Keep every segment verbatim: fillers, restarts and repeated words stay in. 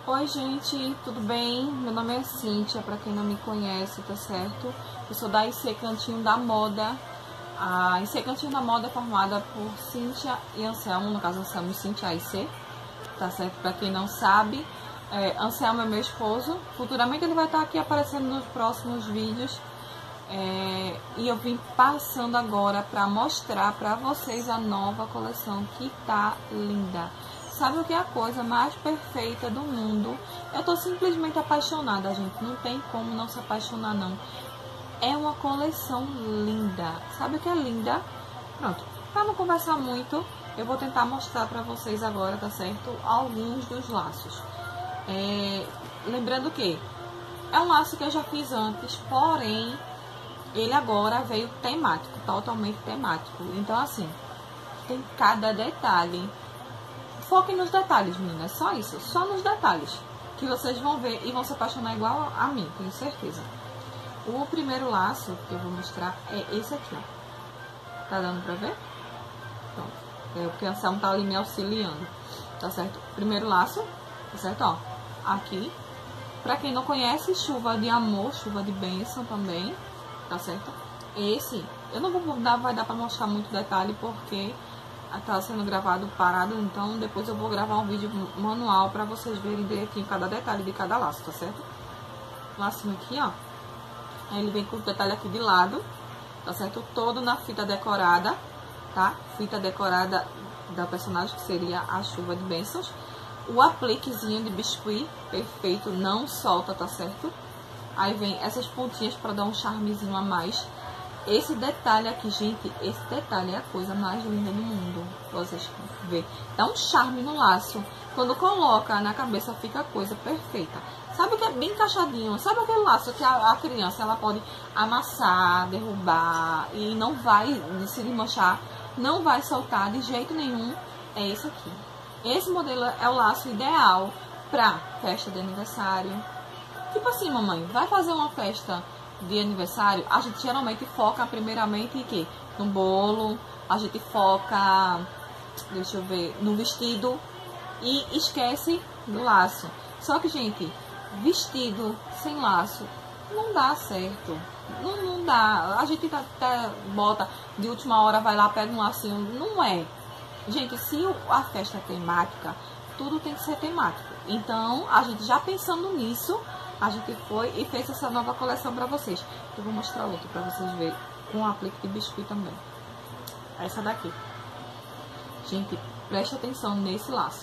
Oi gente, tudo bem? Meu nome é Cíntia, pra quem não me conhece, tá certo? Eu sou da I C Cantinho da Moda. A I C Cantinho da Moda é formada por Cíntia e Anselmo, no caso Anselmo e Cíntia I C, tá certo? Pra quem não sabe, é, Anselmo é meu esposo. Futuramente ele vai estar aqui aparecendo nos próximos vídeos. É, e eu vim passando agora pra mostrar pra vocês a nova coleção que tá linda. Sabe o que é a coisa mais perfeita do mundo? Eu tô simplesmente apaixonada, gente. Não tem como não se apaixonar, não. É uma coleção linda. Sabe o que é linda? Pronto. Pra não conversar muito, eu vou tentar mostrar pra vocês agora, tá certo? Alguns dos laços. É, lembrando que é um laço que eu já fiz antes, porém, ele agora veio temático, totalmente temático. Então, assim, tem cada detalhe. Foquem nos detalhes, meninas, só isso, só nos detalhes, que vocês vão ver e vão se apaixonar igual a mim, tenho certeza. O primeiro laço que eu vou mostrar é esse aqui, ó. Tá dando pra ver? Pronto. É porque a Anselmo tá ali me auxiliando, tá certo? Primeiro laço, tá certo, ó. Aqui, pra quem não conhece, chuva de amor, chuva de bênção também, tá certo? Esse, eu não vou dar, vai dar pra mostrar muito detalhe, porque tá sendo gravado parado, então depois eu vou gravar um vídeo manual pra vocês verem direitinho cada detalhe de cada laço, tá certo? Lacinho aqui, ó. Aí ele vem com o detalhe aqui de lado, tá certo? Todo na fita decorada, tá? Fita decorada da personagem, que seria a chuva de bênçãos. O apliquezinho de biscuit, perfeito, não solta, tá certo? Aí vem essas pontinhas pra dar um charmezinho a mais. Esse detalhe aqui, gente, esse detalhe é a coisa mais linda do mundo. Vocês verem. Dá um charme no laço. Quando coloca na cabeça, fica a coisa perfeita. Sabe o que é bem encaixadinho? Sabe aquele laço que a, a criança ela pode amassar, derrubar e não vai se desmanchar, não vai soltar de jeito nenhum? É esse aqui. Esse modelo é o laço ideal pra festa de aniversário. Tipo assim, mamãe, vai fazer uma festa de aniversário, a gente geralmente foca primeiramente em quê? No bolo, a gente foca, deixa eu ver, no vestido e esquece do laço. Só que, gente, vestido sem laço não dá certo. Não, não dá. A gente até bota de última hora, vai lá, pega um lacinho. Não é. Gente, se a festa é temática, tudo tem que ser temático. Então, a gente já pensando nisso, a gente foi e fez essa nova coleção pra vocês. Eu vou mostrar outro pra vocês verem, com aplique de biscuit também. Essa daqui. Gente, preste atenção nesse laço.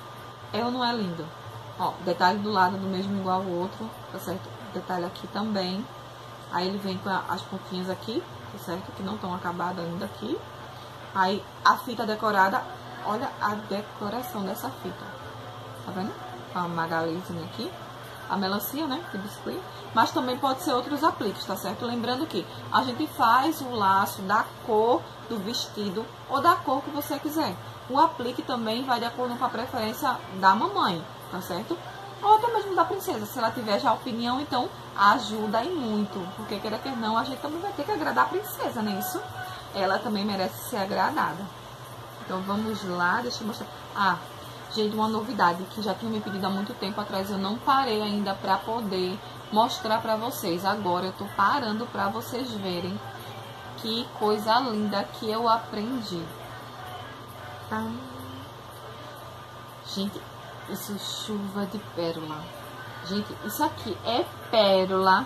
É ou não é lindo? Ó, detalhe do lado do mesmo igual ao outro, tá certo? Detalhe aqui também. Aí ele vem com as pontinhas aqui, tá certo? Que não estão acabadas ainda aqui. Aí a fita decorada, olha a decoração dessa fita. Tá vendo? Com a Magalizinha aqui. A melancia, né, de biscuit, mas também pode ser outros apliques, tá certo? Lembrando que a gente faz o laço da cor do vestido ou da cor que você quiser. O aplique também vai de acordo com a preferência da mamãe, tá certo? Ou até mesmo da princesa, se ela tiver já opinião, então ajuda aí muito, porque queira que não, a gente também vai ter que agradar a princesa, não é isso? Ela também merece ser agradada. Então vamos lá, deixa eu mostrar. Ah, gente, uma novidade que já tinha me pedido há muito tempo atrás, eu não parei ainda pra poder mostrar pra vocês. Agora eu tô parando pra vocês verem que coisa linda que eu aprendi. Ah. Gente, isso é chuva de pérola. Gente, isso aqui é pérola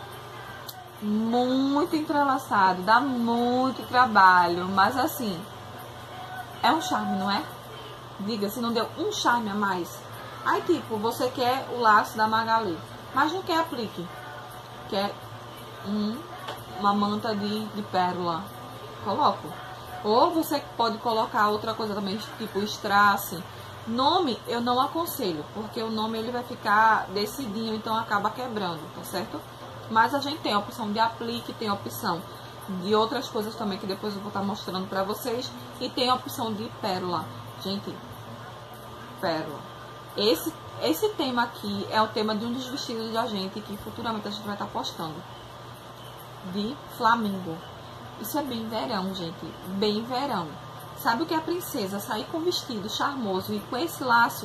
muito entrelaçado, dá muito trabalho, mas assim, é um charme, não é? Diga, se não deu um charme a mais. Aí, tipo, você quer o laço da Magali, mas não quer aplique. Quer um, uma manta de, de pérola. Coloco. Ou você pode colocar outra coisa também, tipo strass. Nome, eu não aconselho, porque o nome ele vai ficar decidinho, então acaba quebrando, tá certo? Mas a gente tem a opção de aplique, tem a opção de outras coisas também, que depois eu vou estar mostrando pra vocês. E tem a opção de pérola. Gente, pérola. Esse, esse tema aqui é o tema de um dos vestidos da gente, que futuramente a gente vai estar postando. De flamingo. Isso é bem verão, gente. Bem verão. Sabe o que é a princesa? Sair com um vestido charmoso e com esse laço,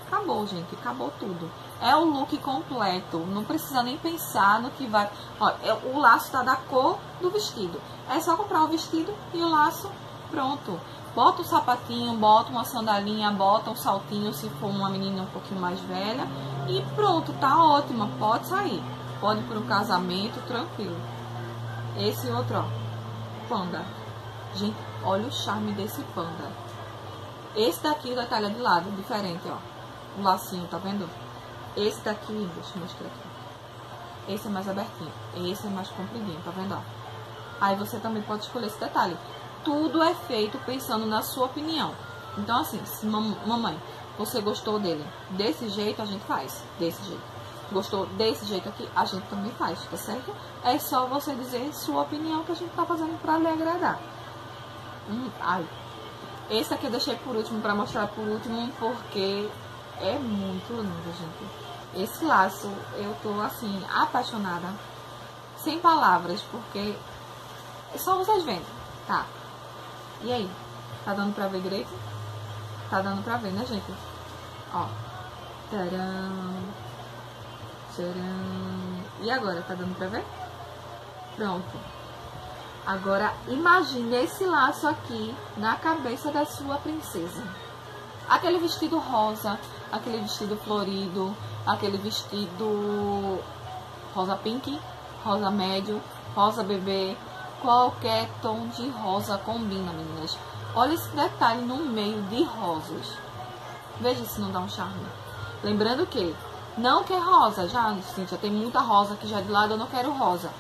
Acabou, gente, acabou tudo. É o look completo, não precisa nem pensar no que vai... Ó, o laço tá da cor do vestido. É só comprar o vestido e o laço, pronto. Bota um sapatinho, bota uma sandalinha, bota um saltinho se for uma menina um pouquinho mais velha. E pronto, tá ótima, pode sair. Pode ir para um casamento, tranquilo. Esse outro, ó, panda. Gente, olha o charme desse panda. Esse daqui, o detalhe é de lado, diferente, ó. O lacinho, tá vendo? Esse daqui, deixa eu mostrar aqui. Esse é mais abertinho. Esse é mais compridinho, tá vendo, ó? Aí você também pode escolher esse detalhe. Tudo é feito pensando na sua opinião. Então, assim, se mam mamãe, você gostou dele desse jeito, a gente faz. Desse jeito. Gostou desse jeito aqui, a gente também faz, tá certo? É só você dizer sua opinião que a gente tá fazendo pra lhe agradar. Hum, ai. Esse aqui eu deixei por último, pra mostrar por último, porque é muito lindo, gente. Esse laço, eu tô, assim, apaixonada. Sem palavras, porque só vocês vendo, tá? E aí? Tá dando pra ver direito? Tá dando pra ver, né, gente? Ó. Tcharam. Tcharam. E agora, tá dando pra ver? Pronto. Agora, imagine esse laço aqui na cabeça da sua princesa. Aquele vestido rosa, aquele vestido florido, aquele vestido rosa pink, rosa médio, rosa bebê. Qualquer tom de rosa combina, meninas. Olha esse detalhe no meio de rosas. Veja se não dá um charme. Lembrando que não quer rosa. Já, Cíntia, tem muita rosa aqui já de lado. Eu não quero rosa.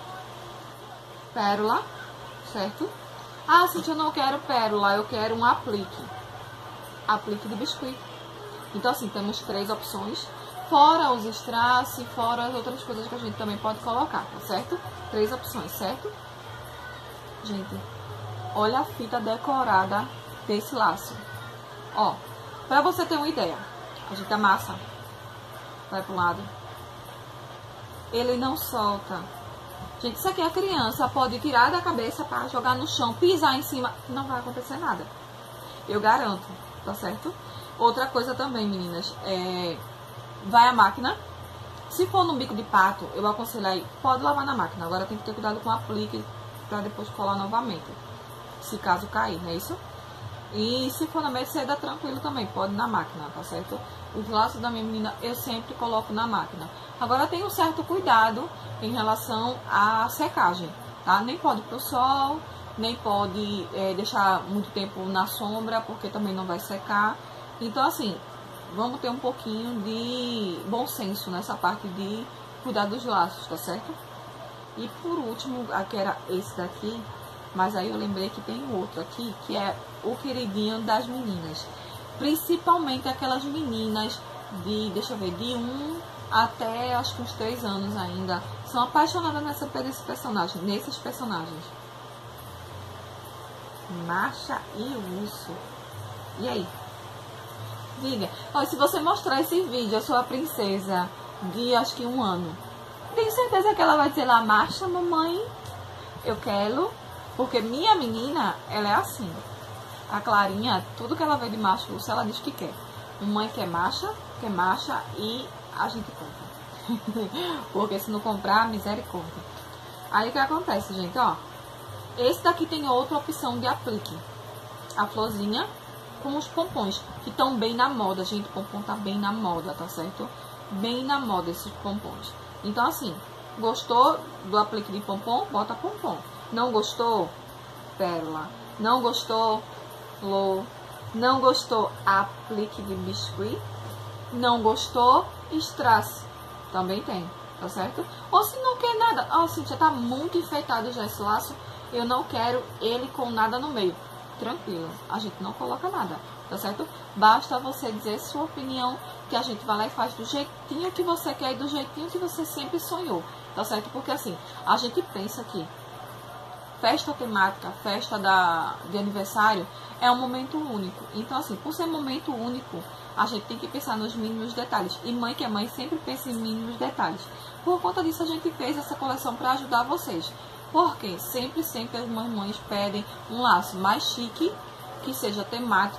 Pérola, certo? Ah, Cíntia, eu não quero pérola. Eu quero um aplique. Aplique de biscuit. Então, assim, temos três opções. Fora os strass, fora as outras coisas que a gente também pode colocar, tá certo? Três opções, certo? Gente, olha a fita decorada desse laço. Ó, pra você ter uma ideia, a gente amassa, vai pro lado, ele não solta. Gente, isso aqui a criança pode tirar da cabeça pra jogar no chão, pisar em cima, não vai acontecer nada. Eu garanto, tá certo? Outra coisa também, meninas, é... vai a máquina. Se for no bico de pato, eu aconselho aí, pode lavar na máquina. Agora tem que ter cuidado com o aplique para depois colar novamente, se caso cair, não é isso? E se for na Mercedes, tranquilo também, pode ir na máquina, tá certo? Os laços da minha menina eu sempre coloco na máquina. Agora tem um certo cuidado em relação à secagem, tá? Nem pode ir pro sol, nem pode é, deixar muito tempo na sombra, porque também não vai secar. Então, assim, vamos ter um pouquinho de bom senso nessa parte de cuidar dos laços, tá certo? E por último, aqui era esse daqui, mas aí eu lembrei que tem outro aqui, que é o queridinho das meninas. Principalmente aquelas meninas de, deixa eu ver, de um até acho que uns três anos ainda. São apaixonadas nessa, nesse personagem, nesses personagens. Macha e Urso. E aí? Diga. Olha, se você mostrar esse vídeo, eu sou a princesa de acho que um ano. Tenho certeza que ela vai dizer lá, Macha, mamãe, eu quero, porque minha menina, ela é assim. A Clarinha, tudo que ela vê de macho, ela diz que quer. Mamãe quer Macha, quer Macha e a gente compra. Porque se não comprar, misericórdia. Aí o que acontece, gente, ó. Esse daqui tem outra opção de aplique. A florzinha com os pompons, que estão bem na moda, gente. O pompom tá bem na moda, tá certo? Bem na moda esses pompons. Então, assim, gostou do aplique de pompom? Bota pompom. Não gostou? Pérola. Não gostou? Flor. Não gostou? Aplique de biscuit. Não gostou? Strass. Também tem, tá certo? Ou se não quer nada. Ó, oh, Cíntia, tá muito enfeitado já esse laço. Eu não quero ele com nada no meio. Tranquilo, a gente não coloca nada, tá certo? Basta você dizer sua opinião, que a gente vai lá e faz do jeitinho que você quer e do jeitinho que você sempre sonhou, tá certo? Porque assim, a gente pensa que festa temática, festa da, de aniversário, é um momento único. Então assim, por ser momento único, a gente tem que pensar nos mínimos detalhes. E mãe que é mãe sempre pensa em mínimos detalhes. Por conta disso, a gente fez essa coleção para ajudar vocês. Porque sempre, sempre as mamães pedem um laço mais chique, que seja temático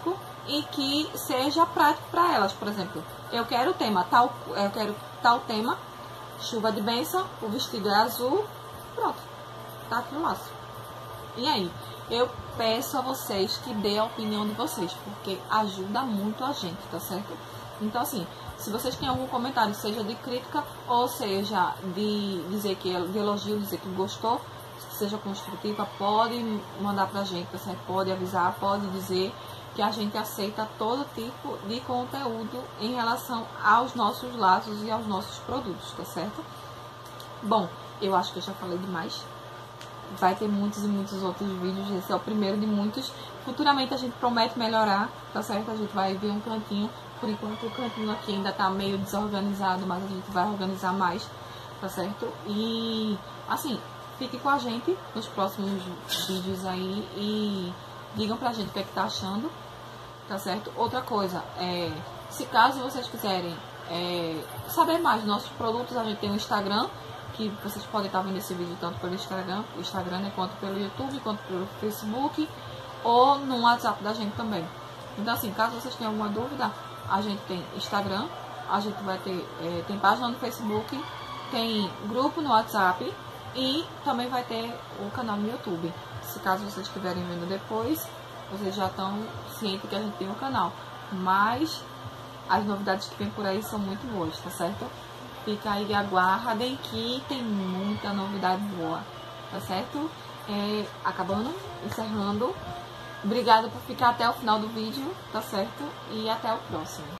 e que seja prático para elas. Por exemplo, eu quero o tema tal, eu quero tal tema, chuva de bênção, o vestido é azul, pronto, tá aqui no laço. E aí, eu peço a vocês que dê a opinião de vocês, porque ajuda muito a gente, tá certo? Então, assim, se vocês têm algum comentário, seja de crítica ou seja de dizer que de elogio, dizer que gostou, seja construtiva, pode mandar pra gente, tá certo? Pode avisar, pode dizer que a gente aceita todo tipo de conteúdo em relação aos nossos laços e aos nossos produtos, tá certo? Bom, eu acho que eu já falei demais. Vai ter muitos e muitos outros vídeos, esse é o primeiro de muitos. Futuramente a gente promete melhorar, tá certo? A gente vai ver um cantinho, por enquanto o cantinho aqui ainda tá meio desorganizado, mas a gente vai organizar mais, tá certo? E, assim, fique com a gente nos próximos vídeos aí e digam pra gente o que é que tá achando, tá certo? Outra coisa, é, se caso vocês quiserem é, saber mais dos nossos produtos, a gente tem um Instagram, que vocês podem estar vendo esse vídeo tanto pelo Instagram, Instagram né, quanto pelo YouTube, quanto pelo Facebook, ou no WhatsApp da gente também. Então, assim, caso vocês tenham alguma dúvida, a gente tem Instagram, a gente vai ter, é, tem página no Facebook, tem grupo no WhatsApp e também vai ter o canal no YouTube. Se caso vocês estiverem vendo depois, vocês já estão cientes que a gente tem um canal. Mas as novidades que vem por aí são muito boas, tá certo? Fica aí, aguardem que tem muita novidade boa, tá certo? É, acabando, encerrando. Obrigada por ficar até o final do vídeo, tá certo? E até o próximo.